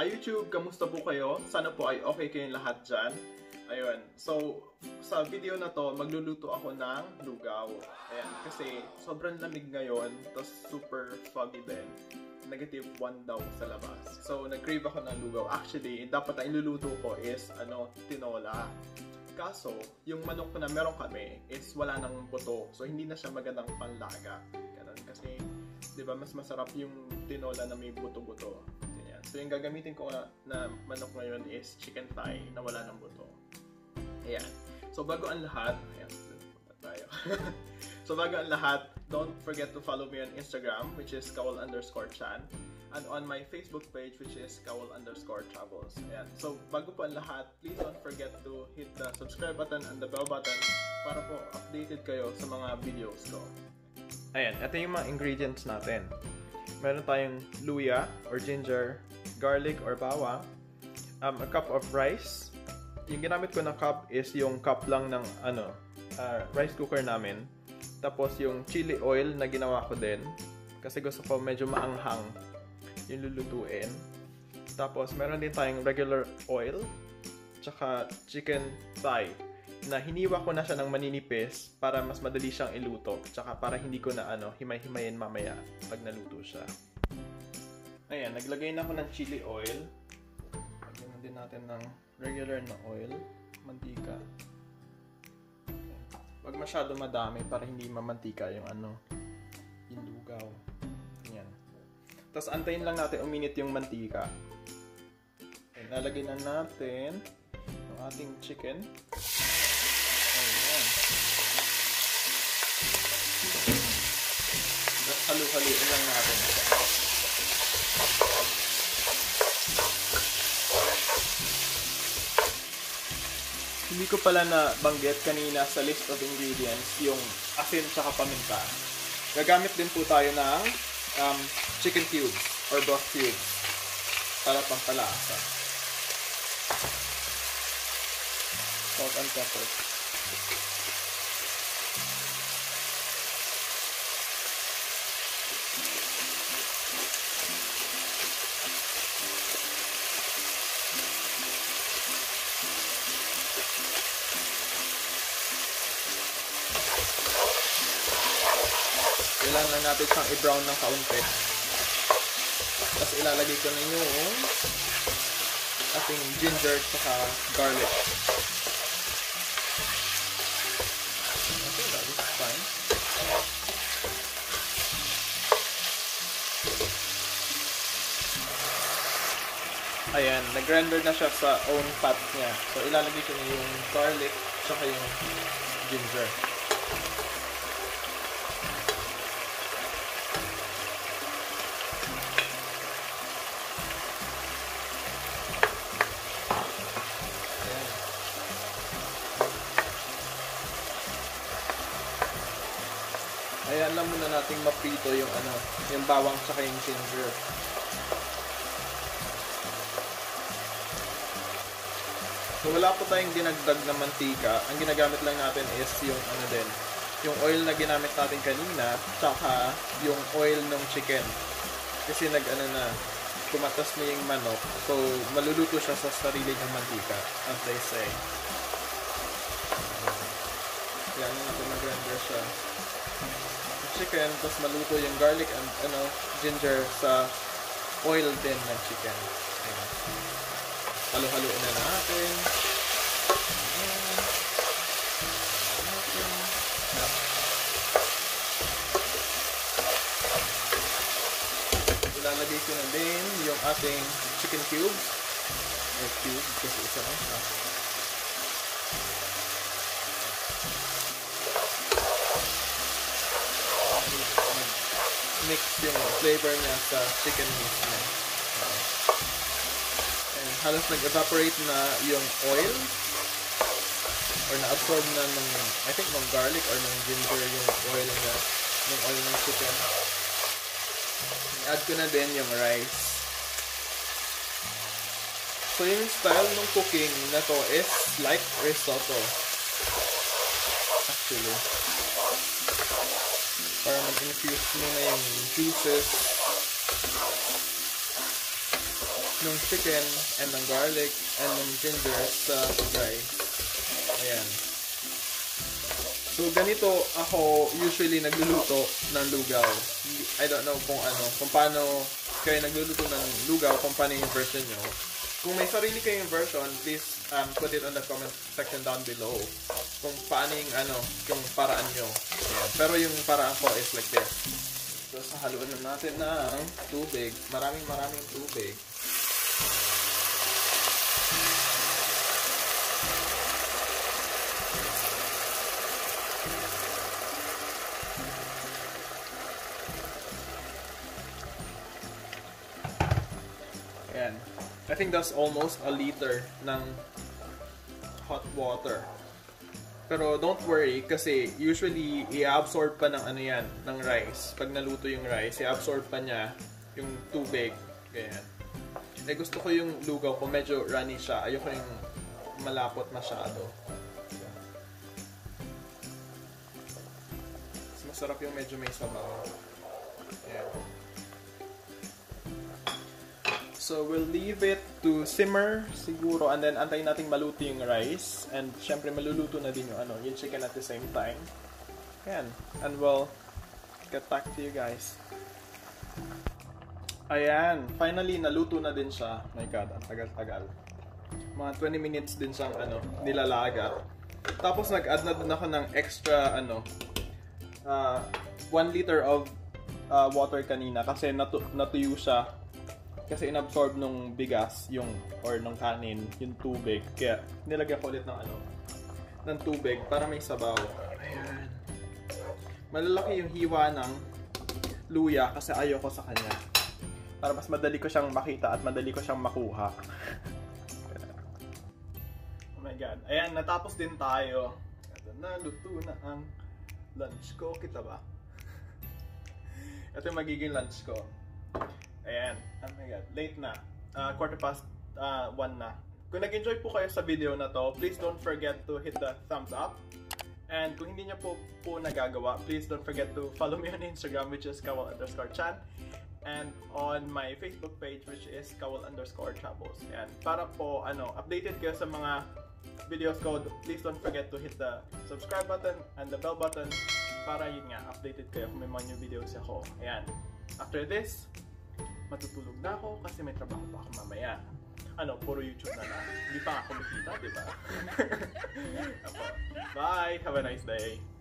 Hi YouTube! Kamusta po kayo? Sana po ay okay kayong lahat dyan. Ayun. So, sa video na to, magluluto ako ng lugaw. Ayan. Kasi sobrang lamig ngayon. Tapos super foggy din. -1 daw sa labas. So, nag-crave ako ng lugaw. Actually, dapat ang iluluto ko is, tinola. Kaso, yung manok na meron kami is wala nang buto. So, hindi na siya magandang panlaga. Ganun. Kasi, di ba, mas masarap yung tinola na may buto-buto. So yung gagamitin ko na manok ngayon is chicken thigh na wala ng buto. Ayan. So bago ang lahat, ayan, punta tayo. So bago ang lahat, don't forget to follow me on Instagram, which is kawal_chan, and on my Facebook page, which is kawal_travels. Ayan. So bago po ang lahat, please don't forget to hit the subscribe button and the bell button para po updated kayo sa mga videos ko. Ayan, ito yung mga ingredients natin. Meron tayong luya or ginger, garlic or bawang, a cup of rice. Yung ginamit ko na cup is yung cup lang ng rice cooker namin. Tapos yung chili oil na ginawa ko din kasi gusto ko medyo maanghang yung lulutuin. Tapos meron din tayong regular oil tsaka chicken thigh na hiniwa ko na siya ng maninipis para mas madali siyang iluto tsaka para hindi ko na himay-himayin mamaya pag naluto siya. Ayan, naglagay na ako ng chili oil. Lagyan din natin ng regular na oil, mantika. Wag masyado madami para hindi mamantika yung yung lugaw. Ayan. Tapos antayin lang natin uminit yung mantika. Ayan, lalagay na natin yung ating chicken. Halu-haluin lang natin. Hindi ko pala na banggit kanina sa list of ingredients yung asin tsaka paminta. Gagamit din po tayo ng chicken cubes or broth cubes para pampalasa. Salt and pepper. Kailangan lang natin siyang i-brown ng kaunti. Tapos ilalagay ko na yung ating ginger at garlic. Okay, that is fine. Ayan, nag-render na siya sa own pot niya. So ilalagay ko na yung garlic at yung ginger. Ayan lang muna nating maprito yung yung bawang tsaka yung ginger. So wala po tayong dinagdag na mantika. Ang ginagamit lang natin is yung yung oil na ginamit natin kanina tsaka yung oil ng chicken. Kasi kumatas na yung manok. So maluluto siya sa sarili ng mantika, as they say. Kaya natin mag-render siya chicken, tapos maluto yung garlic and ginger sa oil din ng chicken. Ayan. Halo-haloin na natin. Ilalagay ko na din yung ating chicken cubes. Or cube, kasi isa lang siya. Mix yung flavor niya sa chicken mismo. And halos nag-evaporate na yung oil or na-absorb na ng garlic or ng ginger yung oil ng chicken. I-add ko na din yung rice. So yung style ng cooking na to is like risotto. Actually. Para mag-infuse mo na yung juices ng chicken and ng garlic and ng ginger sa rice. Ayan. So, ganito ako usually nagluluto ng lugaw. I don't know kung paano kayo nagluluto ng lugaw, kung paano yung version nyo. Kung may sarili kayong version, please put it on the comment section down below. Kung paano yung paraan nyo. Ayan. Pero yung paraan ko is like this. So, haluan na natin ng tubig. Maraming tubig. Ayan. I think that's almost a liter ng hot water. Pero don't worry kasi usually i-absorb pa ng ng rice. Pag naluto yung rice, i-absorb pa niya yung tubig. Ganyan. Eh gusto ko yung lugaw ko medyo runny siya. Ayoko yung malapot masyado. Mas masarap yung medyo may sabaw. Ayan. So, we'll leave it to simmer siguro and then antayin nating maluto yung rice and syempre maluluto na din yung chicken at the same time. Ayan. And we'll get back to you guys. Ayan. Finally, naluto na din siya. My God, ang tagal-tagal. Mga 20 minutes din siyang nilalaga. Tapos nag-add na din ako ng extra 1 liter of water kanina kasi natuyo siya. Kasi inabsorb nung bigas or nung kanin yung tubig. Kaya nilagyan ko ulit ng tubig para may sabaw. Ayan. Malalaki yung hiwa ng luya kasi ayoko sa kanya. Para mas madali ko siyang makita at madali ko siyang makuha. Oh my God. Ayan, natapos din tayo. Naluto na ang lunch ko. Kita ba? Ito yung magiging lunch ko. Ayan. Oh my God. Late na. 1:15 na. Kung nag-enjoy po kayo sa video na to, please don't forget to hit the thumbs up. And kung hindi nyo po nagagawa, please don't forget to follow me on Instagram, which is kawal_chan. And on my Facebook page, which is kawal_travels. Ayan. Para po, updated kayo sa mga videos ko, please don't forget to hit the subscribe button and the bell button para yun nga, updated kayo kung may mga new videos ako. Ayan. After this, matutulog na ako kasi may trabaho pa ako mamaya. Puro YouTube na lang. Hindi pa ako kumikita, diba? Bye! Have a nice day!